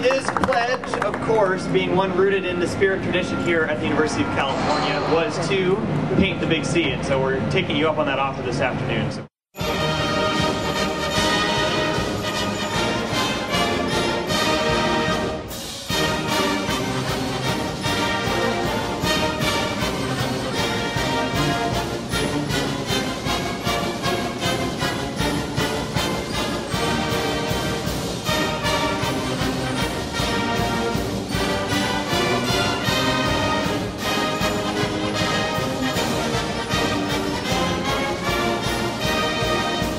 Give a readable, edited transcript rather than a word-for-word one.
His pledge, of course, being one rooted in the spirit tradition here at the University of California, was to paint the Big C, and so we're taking you up on that offer this afternoon. So